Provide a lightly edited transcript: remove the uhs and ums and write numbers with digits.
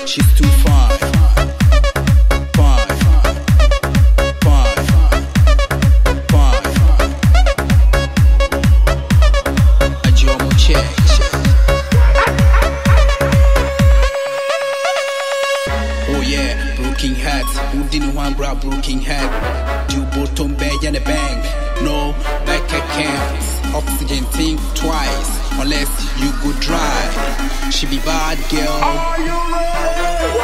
She's too fine. Fine. Fine. Fine. Acıyorum check. Oh yeah, broken hat. Who didn't want bra broken hat? You bottom bag and a bang. No, like I can't. Oxygen think twice, unless you go dry. She be bad girl. Are you ready?